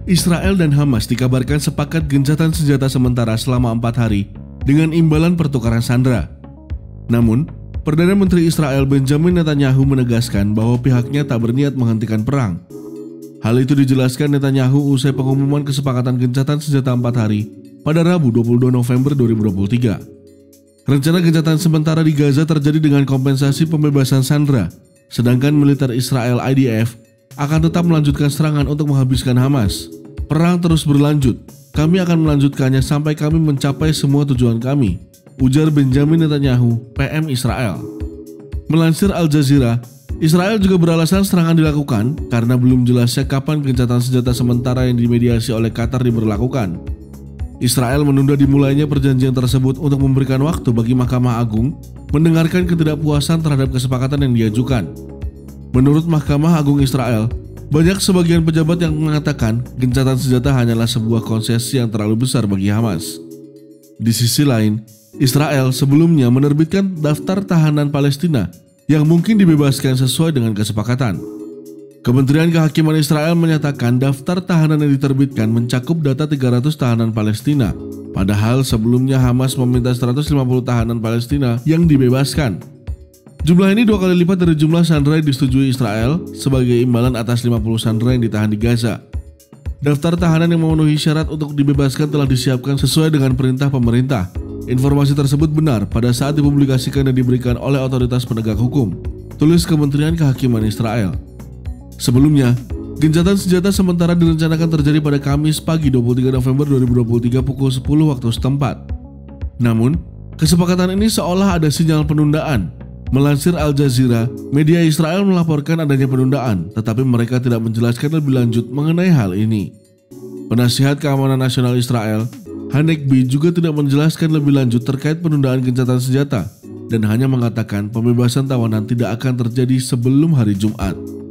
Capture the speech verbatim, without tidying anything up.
Israel dan Hamas dikabarkan sepakat gencatan senjata sementara selama empat hari dengan imbalan pertukaran sandera. Namun, Perdana Menteri Israel Benjamin Netanyahu menegaskan bahwa pihaknya tak berniat menghentikan perang. Hal itu dijelaskan Netanyahu usai pengumuman kesepakatan gencatan senjata empat hari pada Rabu dua puluh dua November dua ribu dua puluh tiga. Rencana gencatan sementara di Gaza terjadi dengan kompensasi pembebasan sandera, sedangkan militer Israel I D F akan tetap melanjutkan serangan untuk menghabiskan Hamas. Perang terus berlanjut, kami akan melanjutkannya sampai kami mencapai semua tujuan kami, ujar Benjamin Netanyahu, P M Israel. Melansir Al Jazeera, Israel juga beralasan serangan dilakukan karena belum jelasnya kapan gencatan senjata sementara yang dimediasi oleh Qatar diberlakukan. Israel menunda dimulainya perjanjian tersebut untuk memberikan waktu bagi Mahkamah Agung mendengarkan ketidakpuasan terhadap kesepakatan yang diajukan. Menurut Mahkamah Agung Israel, banyak sebagian pejabat yang mengatakan gencatan senjata hanyalah sebuah konsesi yang terlalu besar bagi Hamas. Di sisi lain, Israel sebelumnya menerbitkan daftar tahanan Palestina yang mungkin dibebaskan sesuai dengan kesepakatan. Kementerian Kehakiman Israel menyatakan daftar tahanan yang diterbitkan mencakup data tiga ratus tahanan Palestina, padahal sebelumnya Hamas meminta seratus lima puluh tahanan Palestina yang dibebaskan. Jumlah ini dua kali lipat dari jumlah sandera yang disetujui Israel sebagai imbalan atas lima puluh sandera yang ditahan di Gaza. Daftar tahanan yang memenuhi syarat untuk dibebaskan telah disiapkan sesuai dengan perintah pemerintah. Informasi tersebut benar pada saat dipublikasikan dan diberikan oleh otoritas penegak hukum, tulis Kementerian Kehakiman Israel. Sebelumnya, gencatan senjata sementara direncanakan terjadi pada Kamis pagi dua puluh tiga November dua ribu dua puluh tiga pukul sepuluh waktu setempat. Namun, kesepakatan ini seolah ada sinyal penundaan. Melansir Al Jazeera, media Israel melaporkan adanya penundaan, tetapi mereka tidak menjelaskan lebih lanjut mengenai hal ini. Penasihat Keamanan Nasional Israel, Hanekbi, juga tidak menjelaskan lebih lanjut terkait penundaan gencatan senjata dan hanya mengatakan pembebasan tawanan tidak akan terjadi sebelum hari Jumat.